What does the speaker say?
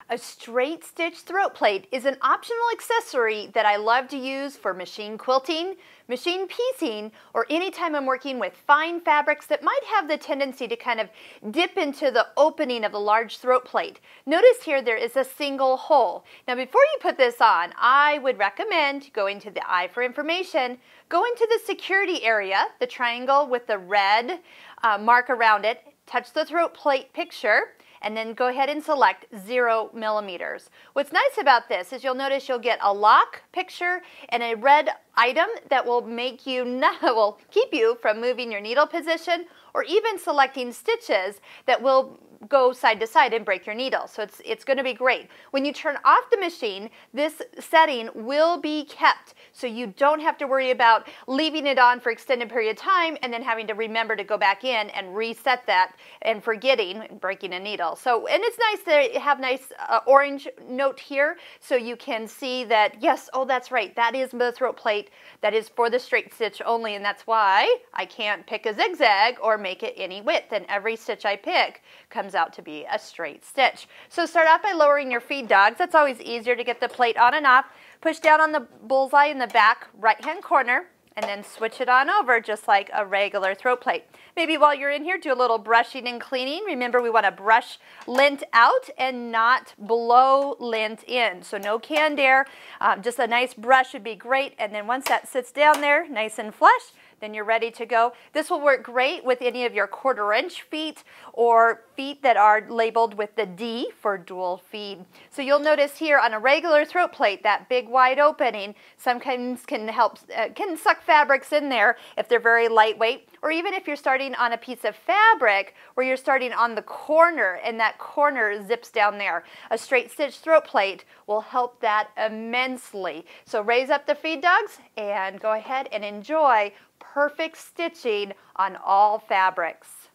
A straight stitch throat plate is an optional accessory that I love to use for machine quilting, machine piecing, or anytime I'm working with fine fabrics that might have the tendency to kind of dip into the opening of the large throat plate. Notice here there is a single hole. Now before you put this on, I would recommend going to the eye for information, go into the security area, the triangle with the red mark around it, touch the throat plate picture, and then go ahead and select 0 millimeters. What's nice about this is you'll notice you'll get a lock picture and a red item that will make you will keep you from moving your needle position or even selecting stitches that will go side to side and break your needle. So it's going to be great. When you turn off the machine, this setting will be kept. So you don't have to worry about leaving it on for extended period of time and then having to remember to go back in and reset that and forgetting and breaking a needle. So, and it's nice to have nice orange note here so you can see that, yes, oh, that's right, that is the throat plate. That is for the straight stitch only, and that's why I can't pick a zigzag or make it any width, and every stitch I pick comes out to be a straight stitch. So start off by lowering your feed dogs. That's always easier to get the plate on and off. Push down on the bullseye in the back right-hand corner, and then switch it on over just like a regular throat plate. Maybe while you're in here, do a little brushing and cleaning. Remember, we want to brush lint out and not blow lint in. So no canned air, just a nice brush would be great. And then once that sits down there, nice and flush, then you're ready to go. This will work great with any of your 1/4-inch feet or feet that are labeled with the D for dual feed. So you'll notice here on a regular throat plate, that big wide opening sometimes can help, can suck fabrics in there if they're very lightweight, or even if you're starting on a piece of fabric where you're starting on the corner and that corner zips down there. A straight stitch throat plate will help that immensely. So raise up the feed dogs and go ahead and enjoy perfect stitching on all fabrics.